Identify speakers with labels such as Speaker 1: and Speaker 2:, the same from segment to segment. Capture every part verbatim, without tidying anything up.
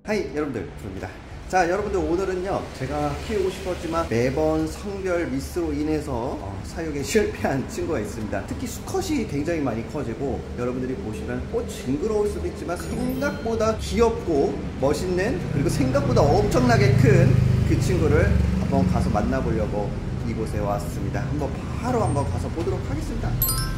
Speaker 1: 하이 여러분들, 부릅니다. 자, 여러분들, 오늘은요 제가 키우고 싶었지만 매번 성별 미스로 인해서 어, 사육에 실패한 친구가 있습니다. 특히 수컷이 굉장히 많이 커지고, 여러분들이 보시면 어, 징그러울 수도 있지만 생각보다 귀엽고 멋있는, 그리고 생각보다 엄청나게 큰 그 친구를 한번 가서 만나보려고 이곳에 왔습니다. 한번 바로 한번 가서 보도록 하겠습니다.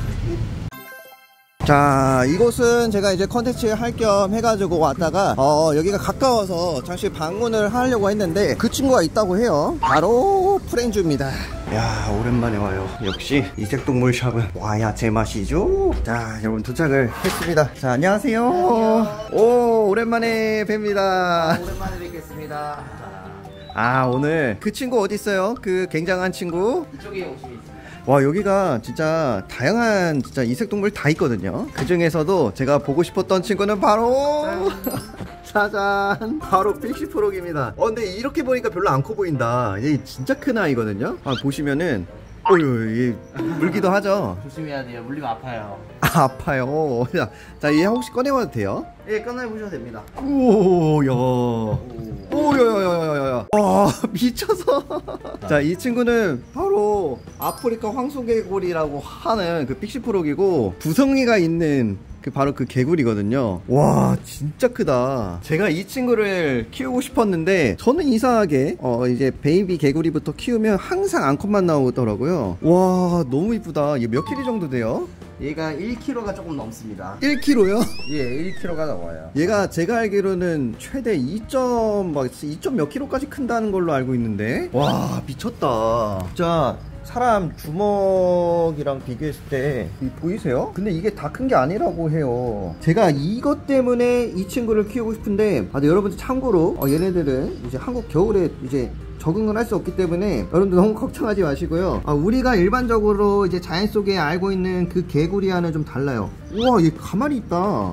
Speaker 1: 자, 이곳은 제가 이제 컨텐츠 할 겸 해가지고 왔다가 어 여기가 가까워서 잠시 방문을 하려고 했는데 그 친구가 있다고 해요. 바로 프렌즈입니다. 야, 오랜만에 와요. 역시 이색동물 샵은 와야 제맛이죠. 자, 여러분 도착을 했습니다. 자, 안녕하세요. 안녕하세요. 오, 오랜만에 뵙니다.
Speaker 2: 아, 오랜만에 뵙겠습니다.
Speaker 1: 아, 오늘 그 친구 어디 있어요? 그 굉장한 친구?
Speaker 2: 이쪽에 오시면 있습니다.
Speaker 1: 와, 여기가 진짜 다양한 진짜 이색동물 다 있거든요. 그 중에서도 제가 보고 싶었던 친구는 바로 짜잔, 바로 픽시프록입니다. 어, 근데 이렇게 보니까 별로 안 커 보인다. 얘 진짜 큰 아이거든요. 아, 보시면은 어휴, 얘 물기도 하죠.
Speaker 2: 조심해야 돼요. 물리면 아파요.
Speaker 1: 아, 아파요. 자, 얘 혹시 꺼내봐도 돼요?
Speaker 2: 예, 꺼내보셔도 됩니다.
Speaker 1: 오, 야. 오, 야, 야, 야, 야, 야. 와, 미쳐서. 자, 이 친구는 바로 아프리카 황소개구리라고 하는 그 픽시프록이고, 부성이가 있는 그 바로 그 개구리거든요. 와, 진짜 크다. 제가 이 친구를 키우고 싶었는데 저는 이상하게 어 이제 베이비 개구리부터 키우면 항상 암컷만 나오더라고요. 와, 너무 이쁘다. 얘 몇 킬로 정도 돼요?
Speaker 2: 얘가 일 킬로그램가 조금 넘습니다.
Speaker 1: 일 킬로그램요?
Speaker 2: 예, 일 킬로그램가 나와요.
Speaker 1: 얘가 제가 알기로는 최대 이 점 몇 킬로까지 큰다는 걸로 알고 있는데, 와, 미쳤다. 자, 사람 주먹이랑 비교했을 때 보이세요? 근데 이게 다 큰 게 아니라고 해요. 제가 이것 때문에 이 친구를 키우고 싶은데, 아, 여러분들 참고로 어, 얘네들은 이제 한국 겨울에 이제 적응을 할 수 없기 때문에 여러분들 너무 걱정하지 마시고요. 아, 우리가 일반적으로 이제 자연 속에 알고 있는 그 개구리와는 좀 달라요. 우와, 얘 가만히 있다.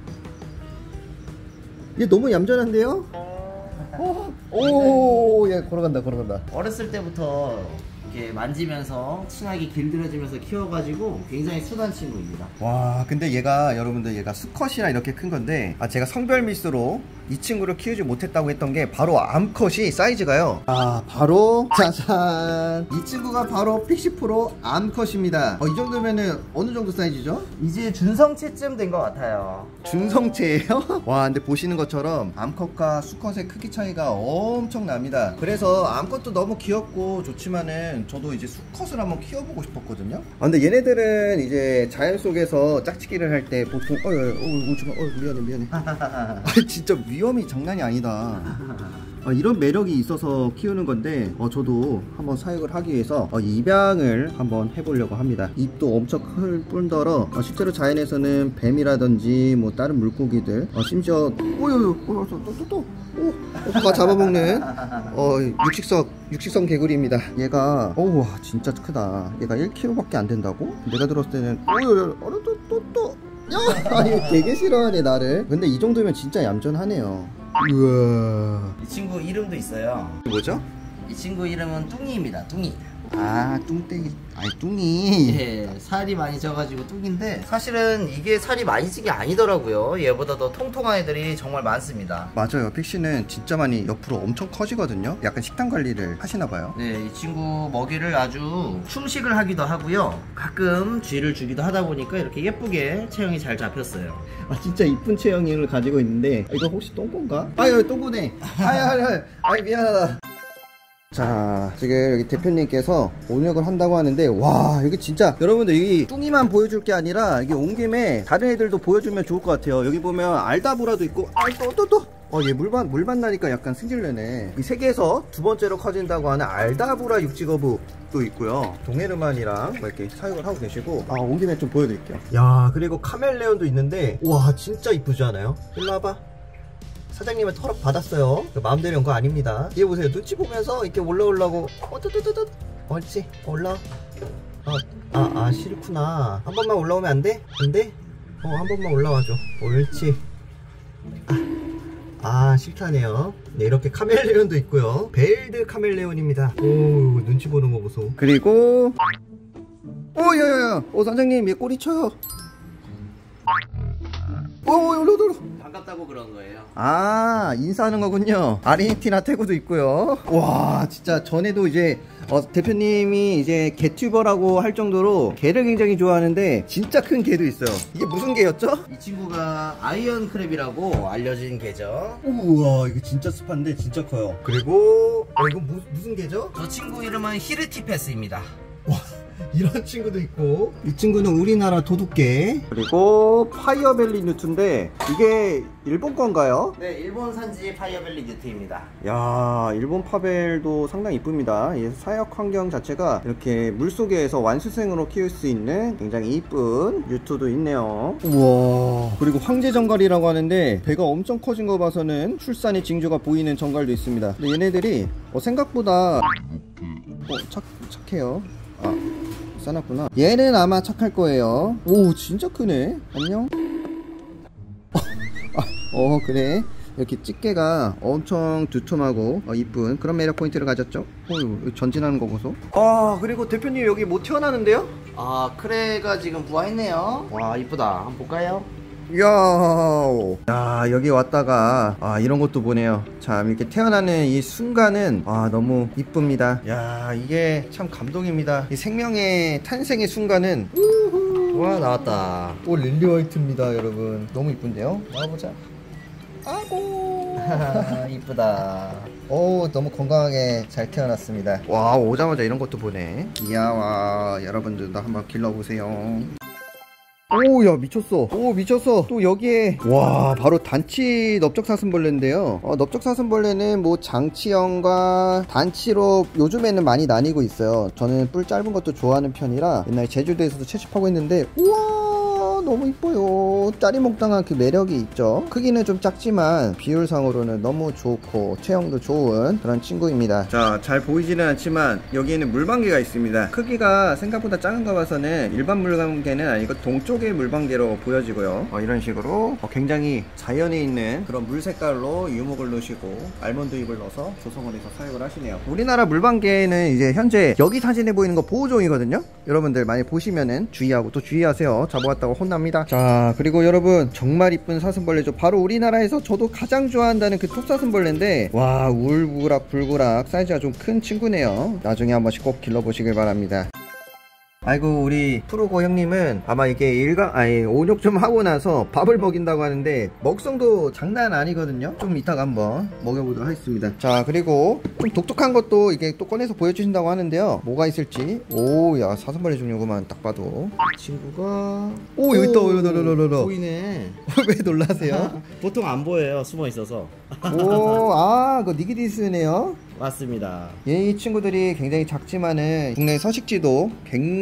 Speaker 1: 얘 너무 얌전한데요? 어? 오, 얘 걸어간다, 걸어간다.
Speaker 2: 어렸을 때부터 이렇게 만지면서 친하게 길들여지면서 키워가지고 굉장히 순한 친구입니다.
Speaker 1: 와, 근데 얘가 여러분들 얘가 수컷이라 이렇게 큰 건데, 아, 제가 성별 미스로 이 친구를 키우지 못했다고 했던 게 바로 암컷이 사이즈가요. 아, 바로 짜잔, 이 친구가 바로 픽시프록 암컷입니다. 어, 이 정도면은 어느 정도 사이즈죠?
Speaker 2: 이제 준성체쯤 된 것 같아요.
Speaker 1: 중성체예요? 와, 근데 보시는 것처럼 암컷과 수컷의 크기 차이가 엄청 납니다. 그래서 암컷도 너무 귀엽고 좋지만은 저도 이제 수컷을 한번 키워보고 싶었거든요. 아, 근데 얘네들은 이제 자연 속에서 짝짓기를 할 때 보통 어이, 어이, 오지마, 어이, 미안해, 미안해. 아, 진짜 위험이 장난이 아니다. 어, 이런 매력이 있어서 키우는 건데, 어, 저도 한번 사육을 하기 위해서 어, 입양을 한번 해보려고 합니다. 입도 엄청 클 뿐더러 어, 실제로 자연에서는 뱀이라든지 뭐 다른 물고기들, 어, 심지어 오요요 또또또 다 잡아먹는 어, 육식성 육식성 개구리입니다. 얘가 어우, 진짜 크다. 얘가 일 킬로그램밖에 안 된다고? 내가 들었을 때는 오요요 또또또 야, 얘 되게 싫어하네 나를. 근데 이 정도면 진짜 얌전하네요. 우와,
Speaker 2: 이 친구 이름도 있어요.
Speaker 1: 뭐죠?
Speaker 2: 이 친구 이름은 뚱이입니다. 뚱이.
Speaker 1: 아, 뚱땡이. 아이, 뚱이.
Speaker 2: 예, 살이 많이 쪄가지고 뚱인데, 사실은 이게 살이 많이 찐 게 아니더라고요. 얘보다 더 통통한 애들이 정말 많습니다.
Speaker 1: 맞아요. 픽시는 진짜 많이 옆으로 엄청 커지거든요. 약간 식단 관리를 하시나봐요.
Speaker 2: 네, 이 친구 먹이를 아주 충식을 하기도 하고요. 가끔 쥐를 주기도 하다 보니까 이렇게 예쁘게 체형이 잘 잡혔어요.
Speaker 1: 아, 진짜 이쁜 체형을 가지고 있는데, 아, 이거 혹시 똥꼬인가? 아유, 똥꼬네. 아유, 아유, 아유, 아유, 미안하다. 자, 지금 여기 대표님께서 온역을 한다고 하는데, 와, 여기 진짜 여러분들 여기 뚱이만 보여줄 게 아니라 여기 온 김에 다른 애들도 보여주면 좋을 것 같아요. 여기 보면 알다브라도 있고, 아, 또, 또, 또. 어, 얘 물만, 물 만나니까 약간 승질내네. 이 세계에서 두 번째로 커진다고 하는 알다브라 육지거북도 있고요. 동해르만이랑 뭐 이렇게 사육을 하고 계시고, 아, 온 김에 좀 보여드릴게요. 야, 그리고 카멜레온도 있는데, 와, 진짜 이쁘지 않아요? 일로 와봐. 사장님은 허락 받았어요. 마음대로 온 거 아닙니다. 얘 보세요. 눈치 보면서 이렇게 올라오려고. 어, 뚜뚜뚜뚜. 옳지. 올라. 어, 아, 아, 싫구나. 한 번만 올라오면 안 돼? 안 돼? 어, 한 번만 올라와줘. 옳지. 아, 아, 싫다네요. 네, 이렇게 카멜레온도 있고요. 베일드 카멜레온입니다. 오, 눈치 보는 거 보소. 그리고, 오, 야야야. 오, 사장님, 얘 꼬리 쳐요. 오, 일로 일로.
Speaker 2: 반갑다고 그런 거예요.
Speaker 1: 아, 인사하는 거군요. 아르헨티나 태국도 있고요. 와, 진짜 전에도 이제 어, 대표님이 이제 개튜버라고 할 정도로 개를 굉장히 좋아하는데 진짜 큰 개도 있어요. 이게 무슨 개였죠?
Speaker 2: 이 친구가 아이언 크랩이라고 알려진 개죠.
Speaker 1: 우와, 이거 진짜 습한데 진짜 커요. 그리고 어, 이거 무, 무슨 개죠?
Speaker 2: 저 친구 이름은 히르티페스입니다.
Speaker 1: 와, 이런 친구도 있고, 이 친구는 우리나라 도둑개. 그리고 파이어벨리 뉴트인데 이게 일본 건가요?
Speaker 2: 네, 일본 산지 파이어벨리 뉴트입니다.
Speaker 1: 야, 일본 파벨도 상당히 이쁩니다. 이 사육 환경 자체가 이렇게 물속에서 완수생으로 키울 수 있는 굉장히 이쁜 뉴트도 있네요. 우와, 그리고 황제 정갈이라고 하는데 배가 엄청 커진 거 봐서는 출산의 징조가 보이는 정갈도 있습니다. 근데 얘네들이 어, 생각보다 어, 착, 착해요. 아, 싸놨구나. 얘는 아마 착할 거예요. 오, 진짜 크네. 안녕. 어, 그래. 이렇게 집게가 엄청 두툼하고 어, 이쁜 그런 매력 포인트를 가졌죠. 어, 전진하는 거 보소. 아, 그리고 대표님 여기 뭐 태어나는데요?
Speaker 2: 아, 크레가 지금 부화했네요. 와, 이쁘다. 한번 볼까요?
Speaker 1: 이야, 야, 여기 왔다가 아, 이런 것도 보네요. 참, 이렇게 태어나는 이 순간은 아, 너무 이쁩니다. 야, 이게 참 감동입니다. 이 생명의 탄생의 순간은 우후.
Speaker 2: 와, 나왔다.
Speaker 1: 또 릴리 화이트입니다, 여러분. 너무 이쁜데요? 나와보자. 아고.
Speaker 2: 이쁘다.
Speaker 1: 오, 너무 건강하게 잘 태어났습니다. 와, 오자마자 이런 것도 보네. 이야, 와, 여러분들도 한번 길러보세요. 오, 야, 미쳤어. 오, 미쳤어. 또 여기에 와, 바로 단치 넓적사슴벌레인데요. 어, 넓적사슴벌레는 뭐 장치형과 단치로 요즘에는 많이 나뉘고 있어요. 저는 뿔 짧은 것도 좋아하는 편이라 옛날에 제주도에서도 채집하고 있는데, 우와, 너무 이뻐요. 짜리몽땅한 그 매력이 있죠. 크기는 좀 작지만 비율상으로는 너무 좋고 체형도 좋은 그런 친구입니다. 자, 잘 보이지는 않지만 여기에는 물방개가 있습니다. 크기가 생각보다 작은 거 봐서는 일반 물방개는 아니고 동쪽의 물방개로 보여지고요. 어, 이런 식으로 어, 굉장히 자연에 있는 그런 물 색깔로 유목을 넣으시고 알몬드 잎을 넣어서 조성을 해서 사육을 하시네요. 우리나라 물방개는 이제 현재 여기 사진에 보이는 거 보호종이거든요. 여러분들 많이 보시면은 주의하고 또 주의하세요. 잡아왔다고 혼납니다. 자, 그리고 여러분 정말 이쁜 사슴벌레죠. 바로 우리나라에서 저도 가장 좋아한다는 그 톱사슴벌레인데, 와, 울부락 불구락 사이즈가 좀 큰 친구네요. 나중에 한 번씩 꼭 길러보시길 바랍니다. 아이고, 우리 프로고 형님은 아마 이게 일강 아니 온욕 좀 하고 나서 밥을 먹인다고 하는데 먹성도 장난 아니거든요. 좀 이따가 한번 먹여보도록 하겠습니다. 자, 그리고 좀 독특한 것도 이게 또 꺼내서 보여주신다고 하는데요. 뭐가 있을지. 오, 야, 사슴벌레 종류구만. 딱 봐도 친구가 오, 여기 있다. 오,
Speaker 2: 보이네.
Speaker 1: 왜 놀라세요?
Speaker 2: 보통 안 보여요, 숨어 있어서.
Speaker 1: 오, 아, 그 니기디스네요.
Speaker 2: 맞습니다.
Speaker 1: 이 친구들이 굉장히 작지만은 국내 서식지도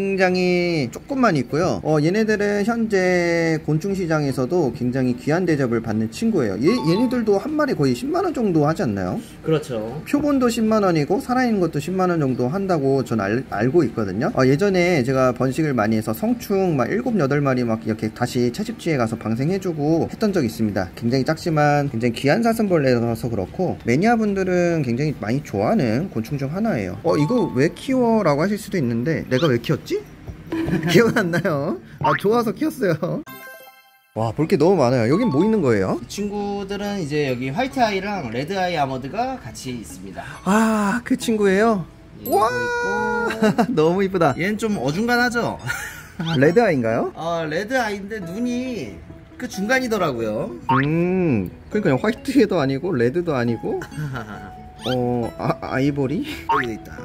Speaker 1: 굉장히 조금만 있고요. 어, 얘네들은 현재 곤충시장에서도 굉장히 귀한 대접을 받는 친구예요. 얘, 얘네들도 한 마리 거의 십만 원 정도 하지 않나요?
Speaker 2: 그렇죠.
Speaker 1: 표본도 십만 원이고 살아있는 것도 십만 원 정도 한다고 전 알, 알고 있거든요. 어, 예전에 제가 번식을 많이 해서 성충 막 일곱, 여덟 마리 막 이렇게 다시 채집지에 가서 방생해주고 했던 적이 있습니다. 굉장히 작지만 굉장히 귀한 사슴벌레라서 그렇고 매니아분들은 굉장히 많이 좋아하는 곤충 중 하나예요. 어, 이거 왜 키워? 라고 하실 수도 있는데 내가 왜 키웠지? 기억 안 나요. 아, 좋아서 키웠어요. 와, 볼 게 너무 많아요. 여긴 뭐 있는 거예요?
Speaker 2: 이 친구들은 이제 여기 화이트 아이랑 레드 아이 아머드가 같이 있습니다.
Speaker 1: 아, 그 친구예요? 와, 너무 이쁘다.
Speaker 2: 얘는 좀 어중간하죠?
Speaker 1: 레드 아이인가요?
Speaker 2: 어, 레드 아이인데 눈이 그 중간이더라고요.
Speaker 1: 음, 그러니까 화이트도 아니고 레드도 아니고 어, 아, 아이보리?
Speaker 2: 여기 있다.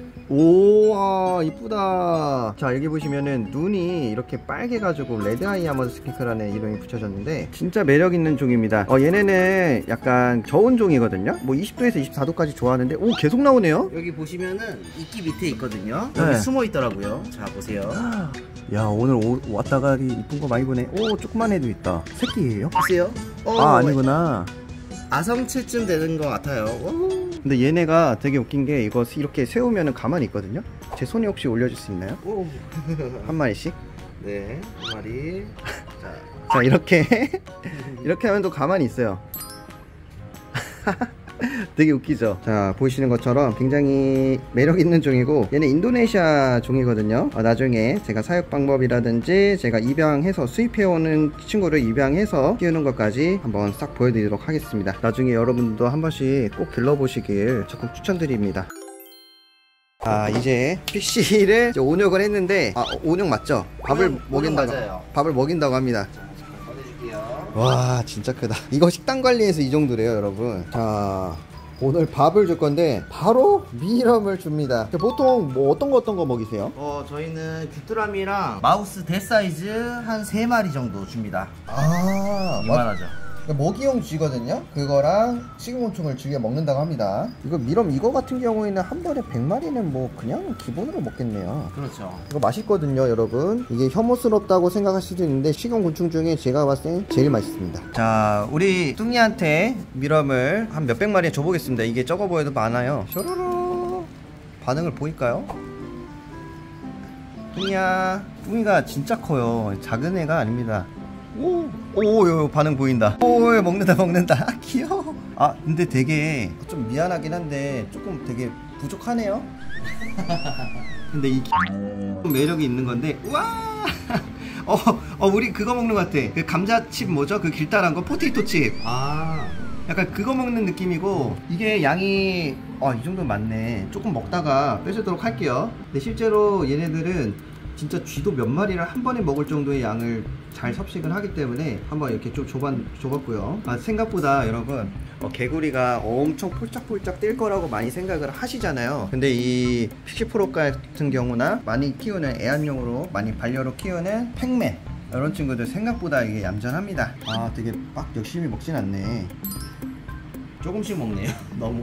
Speaker 1: 우와, 이쁘다. 자, 여기 보시면은 눈이 이렇게 빨개가지고 레드아이 아머드 스킨크라는 이름이 붙여졌는데 진짜 매력있는 종입니다. 어, 얘네는 약간 저온 종이거든요. 뭐 이십 도에서 이십사 도까지 좋아하는데 오, 계속 나오네요.
Speaker 2: 여기 보시면은 이끼 밑에 있거든요.
Speaker 1: 네.
Speaker 2: 여기 숨어 있더라고요. 자, 보세요.
Speaker 1: 야, 오늘 오, 왔다가 이쁜 거 많이 보네. 오, 조그만 애도 있다. 새끼예요?
Speaker 2: 보세요. 어,
Speaker 1: 아, 아니구나.
Speaker 2: 아성체쯤 되는 것 같아요. 오.
Speaker 1: 근데 얘네가 되게 웃긴 게 이거 이렇게 세우면은 가만히 있거든요. 제 손에 혹시 올려줄 수 있나요?
Speaker 2: 오.
Speaker 1: 한 마리씩?
Speaker 2: 네, 한 마리. 자,
Speaker 1: 자, 이렇게 이렇게 하면 또 가만히 있어요. 되게 웃기죠. 자, 보시는 것처럼 굉장히 매력 있는 종이고, 얘는 인도네시아 종이거든요. 어, 나중에 제가 사육 방법이라든지 제가 입양해서 수입해오는 친구를 입양해서 키우는 것까지 한번 싹 보여드리도록 하겠습니다. 나중에 여러분도 한 번씩 꼭 길러보시길 적극 추천드립니다. 아, 이제 픽시를 이제 온육을 했는데, 아, 온육 맞죠? 밥을
Speaker 2: 온육,
Speaker 1: 먹인다고,
Speaker 2: 온육 맞아요.
Speaker 1: 밥을 먹인다고 합니다.
Speaker 2: 꺼내줄게요.
Speaker 1: 와, 진짜 크다. 이거 식단 관리에서 이 정도래요, 여러분. 자, 오늘 밥을 줄 건데 바로 미럼을 줍니다. 보통 뭐 어떤 거 어떤 거 먹이세요?
Speaker 2: 어, 저희는 귀뚜라미랑 마우스 대사이즈 한 세 마리 정도 줍니다.
Speaker 1: 아,
Speaker 2: 이만하죠.
Speaker 1: 먹이용 쥐거든요. 그거랑 식용곤충을 쥐게 먹는다고 합니다. 이거 미럼 이거 같은 경우에는 한 번에 백 마리는 뭐 그냥 기본으로 먹겠네요.
Speaker 2: 그렇죠.
Speaker 1: 이거 맛있거든요, 여러분. 이게 혐오스럽다고 생각할 수도 있는데 식용곤충 중에 제가 봤을 땐 제일 맛있습니다. 자, 우리 뚱이한테 미럼을 한 몇백 마리 줘보겠습니다. 이게 적어 보여도 많아요. 쇼로로 반응을 보일까요? 뚱이야, 뚱이가 진짜 커요. 작은 애가 아닙니다. 오, 오, 요, 반응 보인다. 오, 먹는다, 먹는다. 아, 귀여워. 아, 근데 되게 좀 미안하긴 한데 조금 되게 부족하네요. 근데 이 매력이 있는 건데, 우와! 어, 어, 우리 그거 먹는 것 같아. 그 감자칩 뭐죠? 그 길다란 거? 포테이토 칩.
Speaker 2: 아,
Speaker 1: 약간 그거 먹는 느낌이고, 이게 양이, 어, 이 정도 많네. 조금 먹다가 뺏으도록 할게요. 근데 실제로 얘네들은 진짜 쥐도 몇 마리를 한 번에 먹을 정도의 양을 잘 섭식을 하기 때문에 한번 이렇게 좀 줘봤, 줘봤고요. 아, 생각보다 여러분, 어, 개구리가 엄청 폴짝폴짝 뛸 거라고 많이 생각을 하시잖아요. 근데 이 픽시프로 같은 경우나 많이 키우는 애완용으로 많이 반려로 키우는 팩맨, 이런 친구들 생각보다 이게 얌전합니다. 아, 되게 막 열심히 먹진 않네.
Speaker 2: 조금씩 먹네요. 너무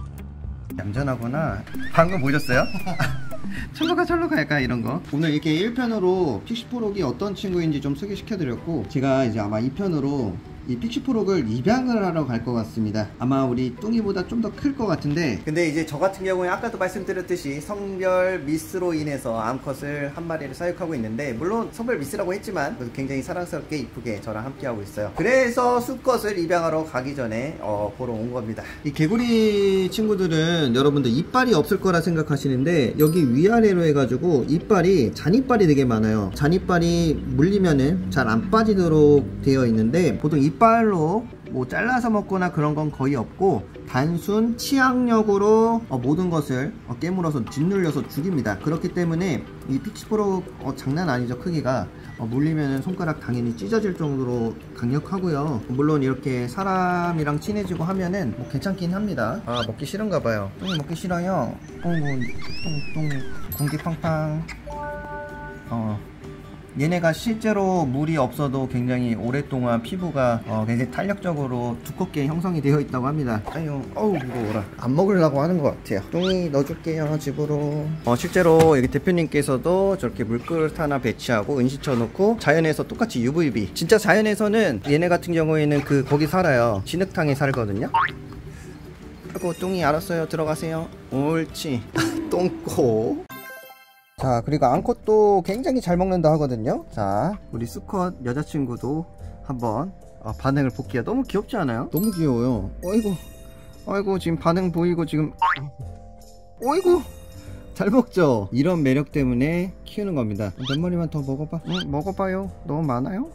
Speaker 1: 얌전하구나. 방금 보셨어요? 철로가 철로가 약간 이런거. 오늘 이렇게 일 편으로 픽시프록이 어떤 친구인지 좀 소개시켜드렸고, 제가 이제 아마 이 편으로 이 픽시프록을 입양을 하러 갈 것 같습니다. 아마 우리 뚱이보다 좀 더 클 것 같은데, 근데 이제 저 같은 경우에 아까도 말씀드렸듯이 성별 미스로 인해서 암컷을 한 마리를 사육하고 있는데, 물론 성별 미스라고 했지만 굉장히 사랑스럽게 이쁘게 저랑 함께 하고 있어요. 그래서 수컷을 입양하러 가기 전에 어, 보러 온 겁니다. 이 개구리 친구들은 여러분들 이빨이 없을 거라 생각하시는데, 여기 위아래로 해가지고 이빨이, 잔이빨이 되게 많아요. 잔이빨이 물리면은 잘 안 빠지도록 되어 있는데, 보통 이빨로 뭐 잘라서 먹거나 그런 건 거의 없고, 단순 치악력으로 어, 모든 것을 어, 깨물어서 짓눌려서 죽입니다. 그렇기 때문에 이 픽시프록 어, 장난 아니죠. 크기가 어, 물리면 손가락 당연히 찢어질 정도로 강력하고요. 물론 이렇게 사람이랑 친해지고 하면은 뭐 괜찮긴 합니다. 아, 먹기 싫은가 봐요. 똥이 먹기 싫어요. 어이구, 똥, 똥, 공기 팡팡. 어. 얘네가 실제로 물이 없어도 굉장히 오랫동안 피부가 어, 굉장히 탄력적으로 두껍게 형성이 되어 있다고 합니다. 아유, 어우, 무거워라. 안 먹으려고 하는 것 같아요. 똥이 넣어줄게요, 집으로. 어, 실제로 여기 대표님께서도 저렇게 물그릇 하나 배치하고 은시쳐 놓고, 자연에서 똑같이 유브이비. 진짜 자연에서는 얘네 같은 경우에는 그 거기 살아요. 진흙탕에 살거든요. 아이고, 똥이 알았어요. 들어가세요. 옳지. 똥꼬. 자, 그리고 암컷도 굉장히 잘 먹는다 하거든요. 자, 우리 수컷 여자친구도 한번 어, 반응을 볼게요. 너무 귀엽지 않아요? 너무 귀여워요. 어이구, 어이구, 지금 반응 보이고 지금, 어이구, 잘 먹죠? 이런 매력 때문에 키우는 겁니다. 몇 마리만 더 먹어봐. 응, 먹어봐요. 너무 많아요?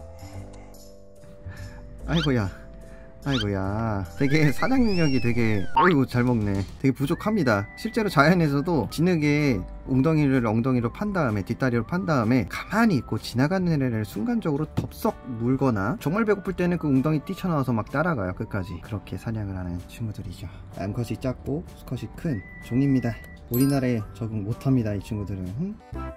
Speaker 1: 아이고야, 아이고야, 되게 사냥 능력이 되게, 어이구, 잘 먹네. 되게 부족합니다. 실제로 자연에서도 진흙에 웅덩이를 엉덩이로 판 다음에, 뒷다리로 판 다음에 가만히 있고 지나가는 애를 순간적으로 덥석 물거나, 정말 배고플 때는 그 웅덩이 뛰쳐나와서 막 따라가요. 끝까지. 그렇게 사냥을 하는 친구들이죠. 암컷이 작고 수컷이 큰 종입니다. 우리나라에 적응 못합니다, 이 친구들은. 응?